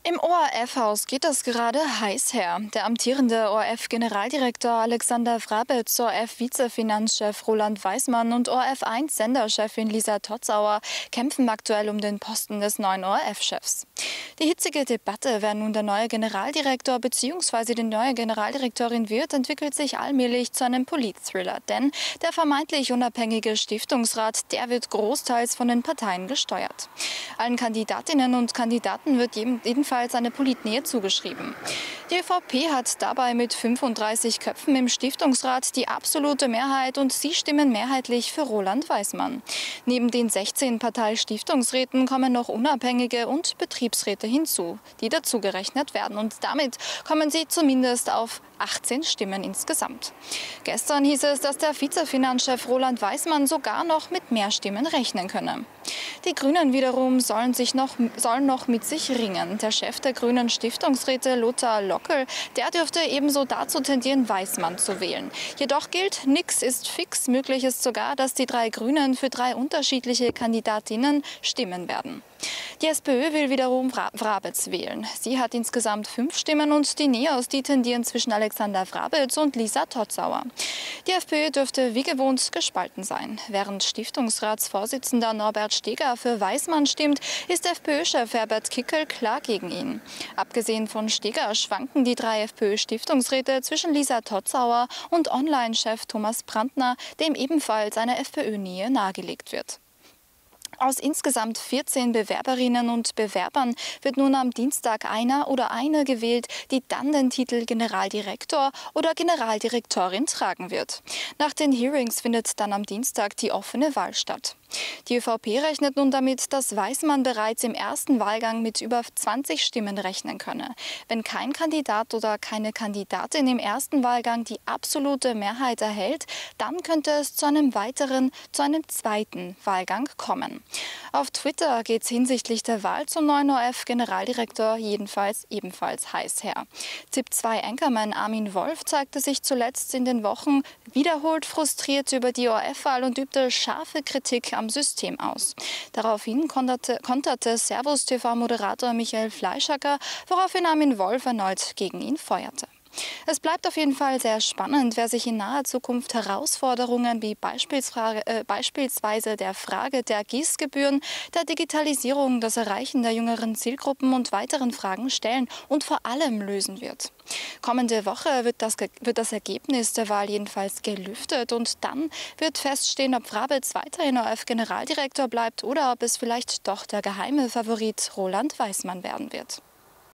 Im ORF-Haus geht es gerade heiß her. Der amtierende ORF-Generaldirektor Alexander Wrabetz, ORF-Vizefinanzchef Roland Weismann und ORF1-Senderchefin Lisa Totzauer kämpfen aktuell um den Posten des neuen ORF-Chefs. Die hitzige Debatte, wer nun der neue Generaldirektor bzw. die neue Generaldirektorin wird, entwickelt sich allmählich zu einem Polit-Thriller. Denn der vermeintlich unabhängige Stiftungsrat, der wird großteils von den Parteien gesteuert. Allen Kandidatinnen und Kandidaten wird jedenfalls eine Politnähe zugeschrieben. Die ÖVP hat dabei mit 35 Köpfen im Stiftungsrat die absolute Mehrheit und sie stimmen mehrheitlich für Roland Weismann. Neben den 16 Parteistiftungsräten kommen noch Unabhängige und Betriebsräte hinzu, die dazugerechnet werden. Und damit kommen sie zumindest auf 18 Stimmen insgesamt. Gestern hieß es, dass der Vizefinanzchef Roland Weismann sogar noch mit mehr Stimmen rechnen könne. Die Grünen wiederum sollen noch mit sich ringen. Der Chef der Grünen Stiftungsräte, Lothar Lockel, der dürfte ebenso dazu tendieren, Weismann zu wählen. Jedoch gilt, nichts ist fix. Möglich ist sogar, dass die drei Grünen für drei unterschiedliche Kandidatinnen stimmen werden. Die SPÖ will wiederum Wrabetz wählen. Sie hat insgesamt 5 Stimmen und die NEOS, die tendieren zwischen Alexander Wrabetz und Lisa Totzauer. Die FPÖ dürfte wie gewohnt gespalten sein. Während Stiftungsratsvorsitzender Norbert Steger für Weismann stimmt, ist FPÖ-Chef Herbert Kickl klar gegen ihn. Abgesehen von Steger schwanken die 3 FPÖ-Stiftungsräte zwischen Lisa Totzauer und Online-Chef Thomas Brandner, dem ebenfalls eine FPÖ-Nähe nahegelegt wird. Aus insgesamt 14 Bewerberinnen und Bewerbern wird nun am Dienstag einer oder eine gewählt, die dann den Titel Generaldirektor oder Generaldirektorin tragen wird. Nach den Hearings findet dann am Dienstag die offene Wahl statt. Die ÖVP rechnet nun damit, dass Weismann bereits im ersten Wahlgang mit über 20 Stimmen rechnen könne. Wenn kein Kandidat oder keine Kandidatin im ersten Wahlgang die absolute Mehrheit erhält, dann könnte es zu einem zweiten Wahlgang kommen. Auf Twitter geht es hinsichtlich der Wahl zum neuen ORF-Generaldirektor ebenfalls heiß her. ZIP-2-Anchorman Armin Wolf zeigte sich zuletzt in den Wochen wiederholt frustriert über die ORF-Wahl und übte scharfe Kritik am System aus. Daraufhin konterte Servus-TV-Moderator Michael Fleischacker, woraufhin Armin Wolf erneut gegen ihn feuerte. Es bleibt auf jeden Fall sehr spannend, wer sich in naher Zukunft Herausforderungen wie beispielsweise der Frage der Gießgebühren, der Digitalisierung, das Erreichen der jüngeren Zielgruppen und weiteren Fragen stellen und vor allem lösen wird. Kommende Woche wird das Ergebnis der Wahl jedenfalls gelüftet und dann wird feststehen, ob Wrabetz weiterhin ORF-Generaldirektor bleibt oder ob es vielleicht doch der geheime Favorit Roland Weismann werden wird.